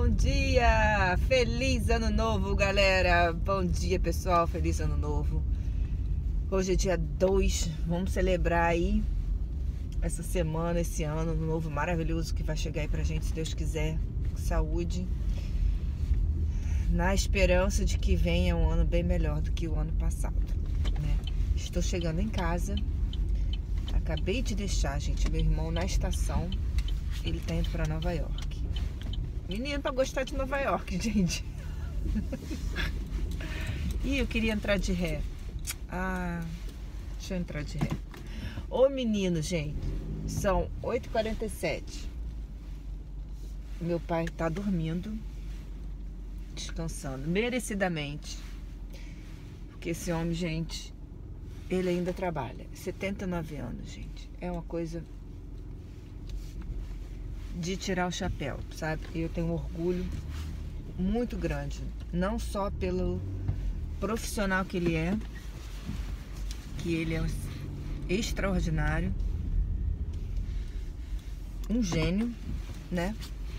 Bom dia! Feliz ano novo, galera! Bom dia, pessoal! Feliz ano novo! Hoje é dia 2, vamos celebrar aí essa semana, esse ano novo maravilhoso que vai chegar aí pra gente, se Deus quiser, com saúde, na esperança de que venha um ano bem melhor do que o ano passado, né? Estou chegando em casa, acabei de deixar, gente, meu irmão na estação, ele tá indo pra Nova York. Menino pra gostar de Nova York, gente. Ih, eu queria entrar de ré. Ah, deixa eu entrar de ré. Ô menino, gente, são 8h47. Meu pai tá dormindo, descansando, merecidamente. Porque esse homem, gente, ele ainda trabalha. 79 anos, gente. É uma coisa de tirar o chapéu, sabe? Eu tenho um orgulho muito grande, não só pelo profissional que ele é extraordinário, um gênio, né?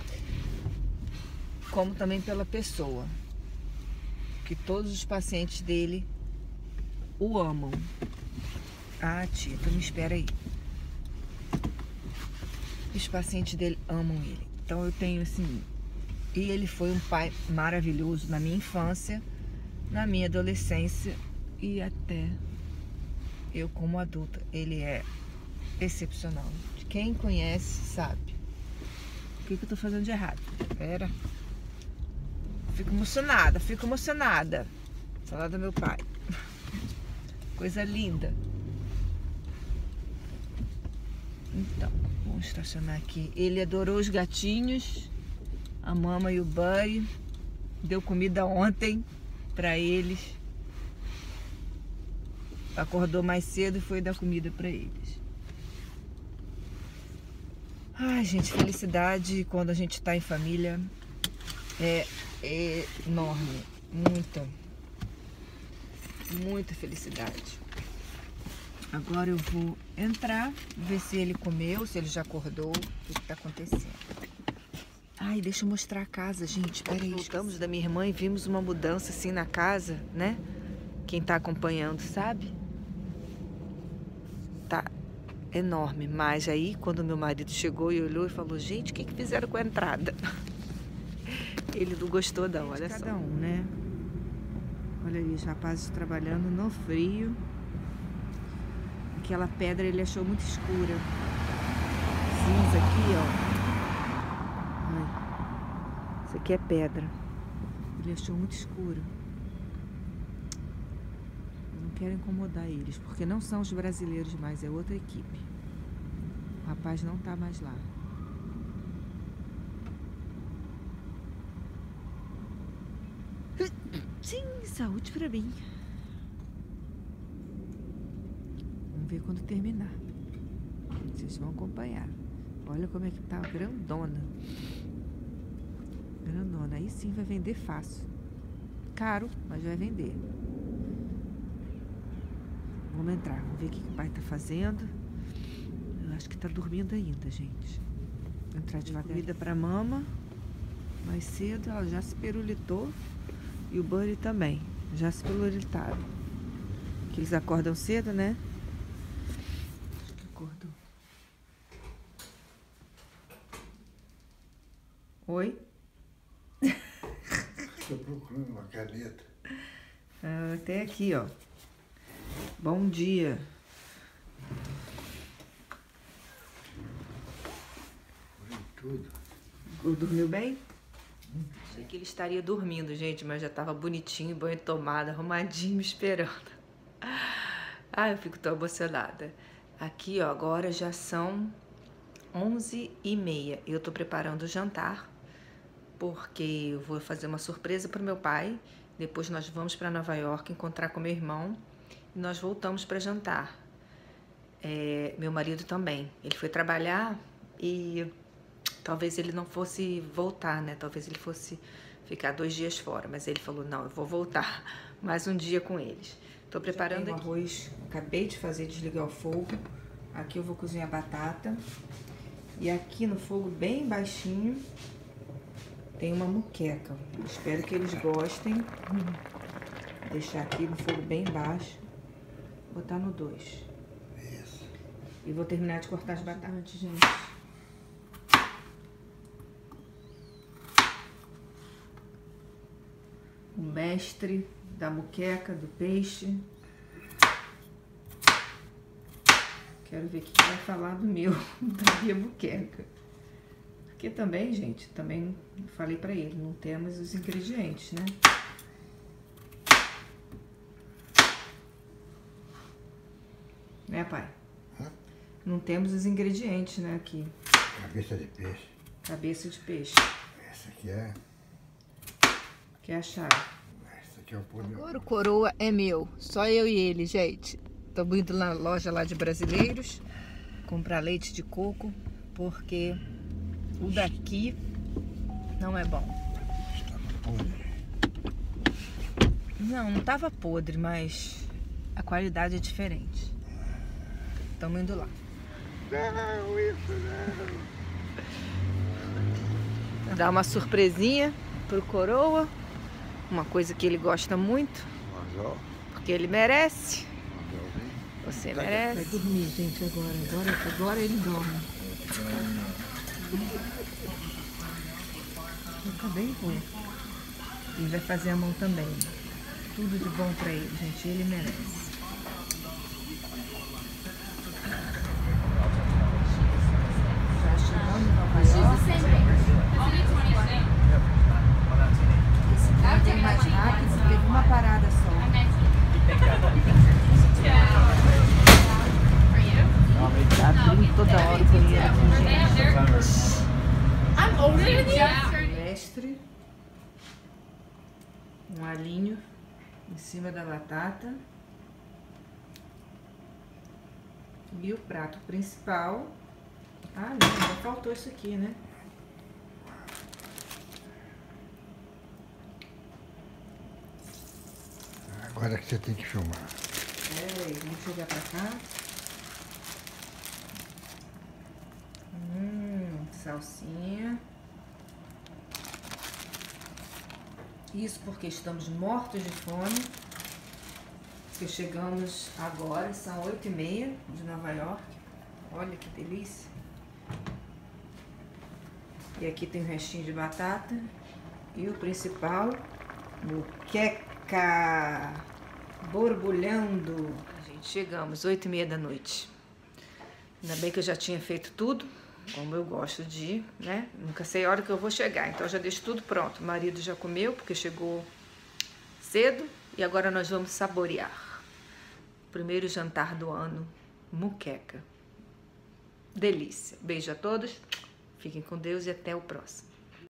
Como também pela pessoa, que todos os pacientes dele o amam. Ah, tia, tu me espera aí. Os pacientes dele amam ele. Então eu tenho assim... E ele foi um pai maravilhoso na minha infância, na minha adolescência e até eu como adulta. Ele é excepcional. Quem conhece sabe. O que eu tô fazendo de errado? Pera. Fico emocionada. Falar do meu pai. Coisa linda. Então, vamos estacionar aqui. Ele adorou os gatinhos, a mama e o Buddy. Deu comida ontem pra eles. Acordou mais cedo e foi dar comida pra eles. Ai, gente, felicidade quando a gente tá em família é enorme. Muita felicidade. Agora eu vou entrar, ver se ele comeu, se ele já acordou, o que tá acontecendo. Ai, deixa eu mostrar a casa, gente. Peraí. Voltamos da minha irmã e vimos uma mudança assim na casa, né? Quem tá acompanhando sabe? Tá enorme. Mas aí, quando meu marido chegou e olhou e falou, gente, o que fizeram com a entrada? Ele não gostou não, olha só. Cada um, né? Olha ali, os rapazes trabalhando no frio. Aquela pedra ele achou muito escura. Cinza aqui, ó. Ai, isso aqui é pedra. Ele achou muito escuro. Eu não quero incomodar eles, porque não são os brasileiros mais, é outra equipe. O rapaz não tá mais lá. Sim, saúde pra mim. Vamos ver quando terminar. Vocês vão acompanhar. Olha como é que tá grandona. Grandona. Aí sim vai vender fácil. Caro, mas vai vender. Vamos entrar. Vamos ver o que o pai tá fazendo. Eu acho que tá dormindo ainda, gente. Vou entrar devagar. Comida pra mama. Mais cedo ela já se pirulitou. E o Buddy também. Já se pirulitaram. Que eles acordam cedo, né? Acordou. Oi? Estou procurando uma caneta. Até aqui, ó. Bom dia. Oi, tudo. Dormiu bem? Achei que ele estaria dormindo, gente, mas já tava bonitinho, banho tomado, arrumadinho, me esperando. Ai, eu fico tão emocionada. Aqui, ó, agora já são 11h30. Eu tô preparando o jantar, porque eu vou fazer uma surpresa pro meu pai. Depois nós vamos para Nova York encontrar com meu irmão e nós voltamos para jantar. Meu marido também. Ele foi trabalhar e talvez ele não fosse voltar, né? Talvez ele fosse ficar 2 dias fora. Mas ele falou, não, eu vou voltar mais um dia com eles. Tô preparando aqui. Arroz, acabei de fazer, desligar o fogo. Aqui eu vou cozinhar batata. E aqui no fogo bem baixinho, tem uma moqueca. Espero que eles gostem. Deixar aqui no fogo bem baixo. Botar no 2. Isso. E vou terminar de cortar as batatas, gente. O mestre da moqueca, do peixe. Quero ver o que vai falar do meu, da minha moqueca. Porque também, gente, também falei pra ele, não temos os ingredientes, né? Né, pai? Hã? Não temos os ingredientes, né, aqui. Cabeça de peixe. Cabeça de peixe. Essa aqui é. Que é a chave. Essa aqui é o pão de Agora o coroa é meu. Só eu e ele, gente. Estamos indo na loja lá de brasileiros comprar leite de coco, porque o daqui não é bom. Não estava podre, mas a qualidade é diferente. Estamos indo lá. Não, isso não. Dar uma surpresinha pro coroa. Uma coisa que ele gosta muito. Mas, Porque ele merece. ó, Você merece. Vai dormir, gente, agora ele dorme. Fica bem bom. E vai fazer a mão também. Tudo de bom pra ele, gente. Ele merece. Já chegamos em Nova York. Esse trem é mais rápido, teve uma parada só. Tá abrindo toda hora o banheiro aqui, gente. Mestre. Um alinho em cima da batata. E o prato principal. Ah, não, ainda faltou isso aqui, né? Agora que você tem que filmar. Peraí, vamos jogar pra cá. Salsinha. Isso porque estamos mortos de fome. Porque chegamos agora, são 8h30 de Nova York. Olha que delícia. E aqui tem um restinho de batata. E o principal, moqueca borbulhando. Gente, chegamos, 8h30 da noite. Ainda bem que eu já tinha feito tudo, como eu gosto de ir, né? Nunca sei a hora que eu vou chegar, então eu já deixo tudo pronto. O marido já comeu, porque chegou cedo. E agora nós vamos saborear. Primeiro jantar do ano, moqueca. Delícia. Beijo a todos, fiquem com Deus e até o próximo.